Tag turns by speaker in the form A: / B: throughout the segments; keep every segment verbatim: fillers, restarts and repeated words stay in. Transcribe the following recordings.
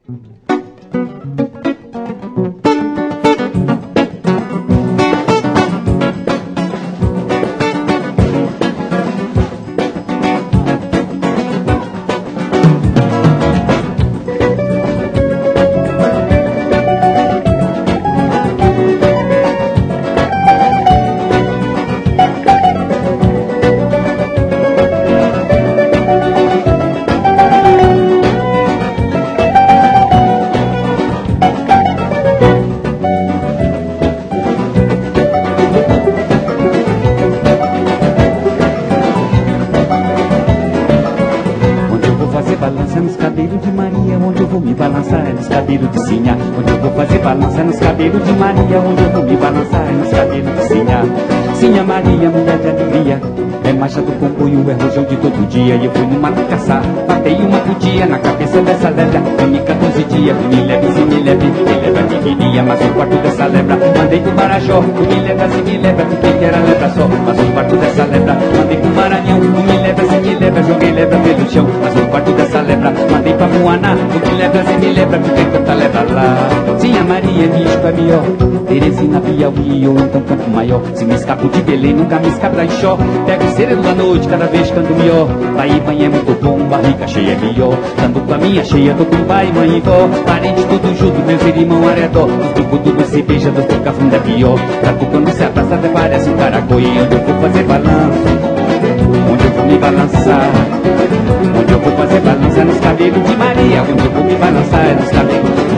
A: Balança nos cabelos de Maria, onde eu vou me balançar é nos cabelos de Sinhá. Onde eu vou fazer balança é nos cabelos de Maria, onde eu vou me balançar é nos cabelos de Sinhá. Sinhá Maria, mulher de alegria, é marcha do comboio, é rojão de todo dia. E eu fui no mato caçar, batei uma cutia na cabeça dessa lebra. Tem quatorze dias, me leve, se me leve, me leva que queria, mas o quarto dessa lebra mandei pro Marajó. Me leva, se me leva, fiquei que era lebra só, mas o quarto dessa lebra mandei pro Maranhão. Me leva, se me leva, joguei lebra pelo chão, mas o quarto dessa lebra mandei pra Moana. Me leva, se me leva, fiquei tanta lebra lá. Sinhá Maria, Nisco é melhor, Teresina, Piauí ou então Campo Maior. Se me escapo de Belém, nunca me escapo da Ixó. Pego o cerezo da noite, cada vez canto melhor. Pai e mãe é muito bom, barriga cheia é melhor. Dando com a minha cheia, tô com pai, mãe e vó. Parentes tudo junto, meus irmãos aredó. Os grupos tudo se beija, dos toca fundo é pior. Trato quando se abraça até parece um caracol. E onde eu vou fazer balanço, onde eu vou me balançar, onde eu vou fazer balança é nos cabelos de Maria, onde eu vou me balançar é nos cabelos de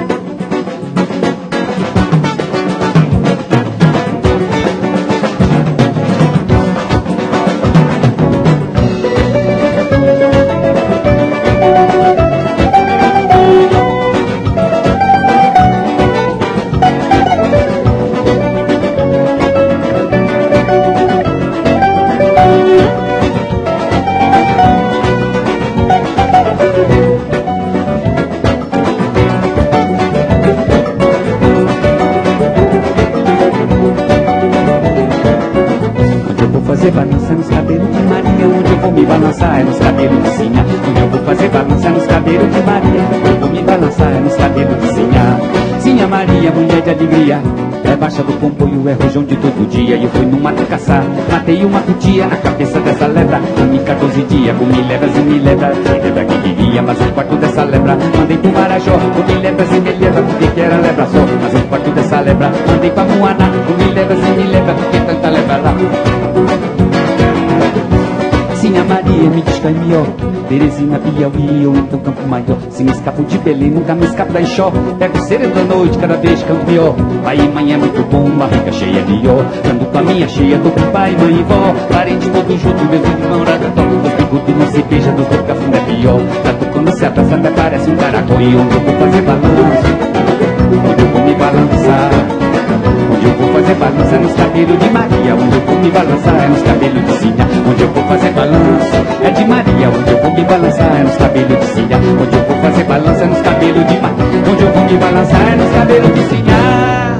A: balança nos cabelos de Maria, onde eu vou me balançar é nos cabelos de Sinhá. Onde eu vou fazer balança nos cabelos de Maria, onde eu vou me balançar é nos cabelos de Sinhá. Sinhá Maria, mulher de alegria, é baixa do comboio, é rojão de todo dia. E eu fui no mato caçar, matei uma cutia na cabeça dessa lebra. Comi quatorze dias, com me levas e me leva, me leva que queria, mas o quarto dessa lebra mandei pro Marajó. Com me levas e me leva, porque que era lebra só, mas o quarto dessa lebra mandei pra Moana. Com me levas e me leva, porque tanta lebra lá. Sinhá Maria, me diz que é melhor, Teresina, Piauí ou então Campo Maior. Se me escapo de Belém, nunca me escapo da Ixó. Pego o cerezo da noite, cada vez canto melhor. Pai e mãe é muito bom, barriga cheia é melhor. Ando com a minha cheia, tô com pai, mãe e vó. Parente todo junto, meus irmãos ragató. Os bigodes não se beija, dos boca fundo é pior. Trato quando se abraça até parece um caracol. E onde eu vou fazer balanço, onde eu vou me balançar, onde eu vou fazer balança é nos cabelos de Maria, onde eu vou me balançar é nos cabelos de Sinhá. Onde eu vou fazer balanço é de Maria, onde eu vou me balançar é nos cabelos de Sinhá. Onde eu vou fazer balança é nos cabelos de Maria, onde eu vou me balançar é nos cabelos de Sinhá.